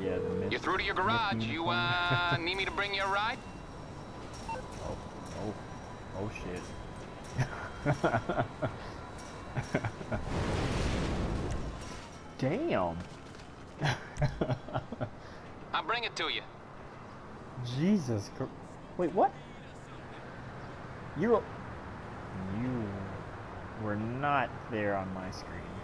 Yeah, the myth. You're through to your garage. You, need me to bring you a ride? Oh shit. Damn. I'll bring it to you. Jesus Christ. Wait, what? You were not there on my screen.